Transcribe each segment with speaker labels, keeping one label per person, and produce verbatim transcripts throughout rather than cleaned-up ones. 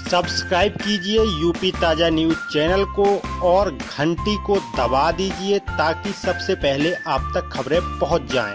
Speaker 1: Subscribe कीजिए UP ताज़ा news channel को और घंटी को दबा दीजिए ताकि सबसे पहले आप तक खबरें पहुंच जाएं।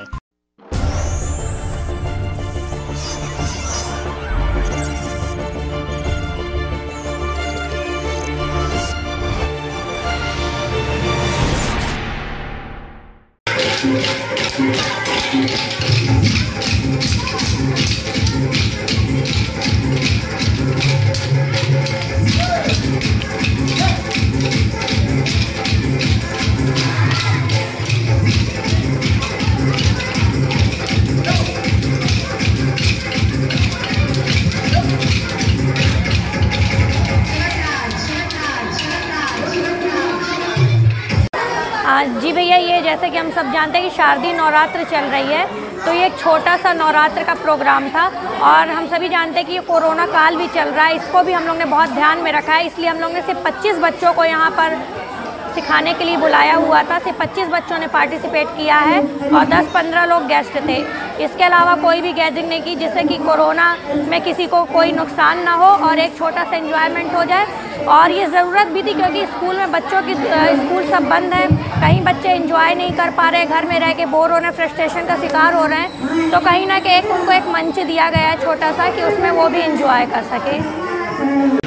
Speaker 2: जी भैया, ये जैसे कि हम सब जानते हैं कि शारदीय नवरात्र चल रही है, तो ये एक छोटा सा नवरात्र का प्रोग्राम था और हम सभी जानते हैं कि ये कोरोना काल भी चल रहा है, इसको भी हम लोग ने बहुत ध्यान में रखा है। इसलिए हम लोग ने सिर्फ पच्चीस बच्चों को यहाँ पर सिखाने के लिए बुलाया हुआ था। सिर्फ पच्चीस बच्चों ने पार्टिसिपेट किया है और दस पंद्रह लोग गेस्ट थे। इसके अलावा कोई भी गैदरिंग नहीं की जिससे कि कोरोना में किसी को कोई नुकसान ना हो और एक छोटा सा एंजॉयमेंट हो जाए। और ये ज़रूरत भी थी क्योंकि स्कूल में बच्चों की स्कूल सब बंद है, कहीं बच्चे एंजॉय नहीं कर पा रहे, घर में रह के बोर हो रहे हैं, फ्रस्ट्रेशन का शिकार हो रहे हैं, तो कहीं ना कहीं एक उनको एक मंच दिया गया है छोटा सा कि उसमें वो भी एंजॉय कर सके।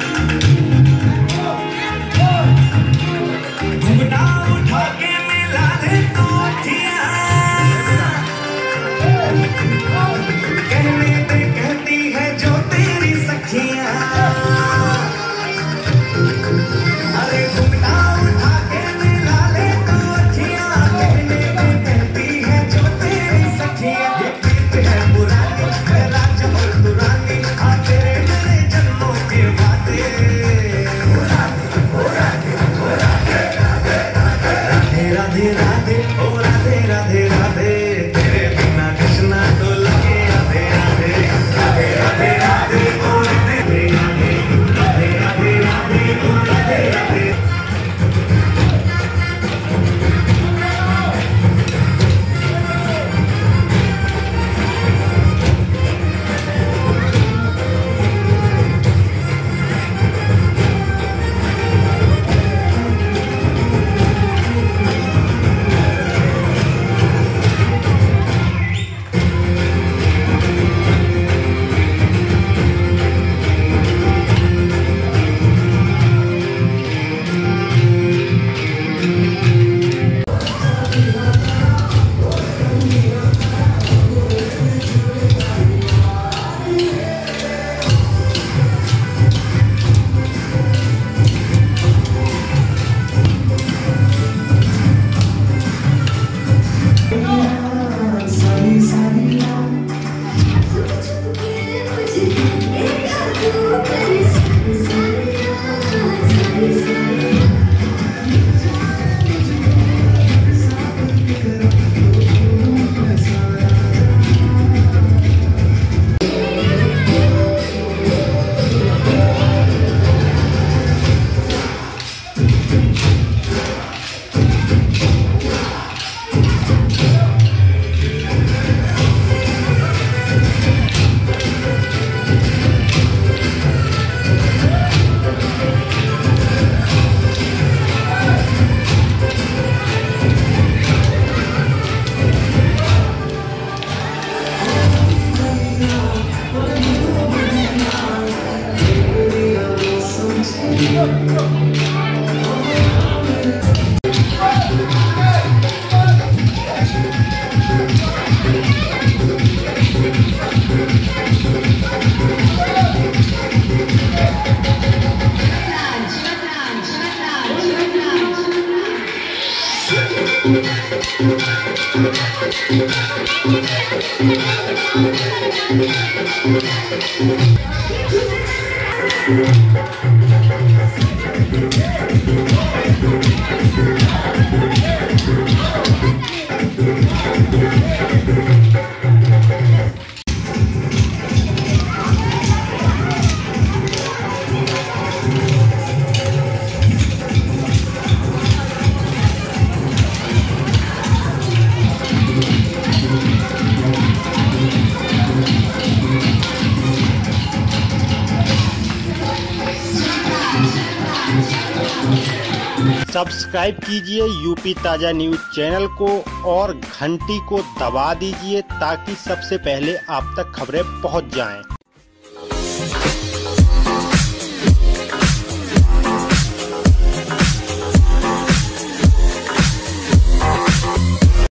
Speaker 1: सब्सक्राइब कीजिए यूपी ताजा न्यूज चैनल को और घंटी को दबा दीजिए ताकि सबसे पहले आप तक खबरें पहुंच जाएं।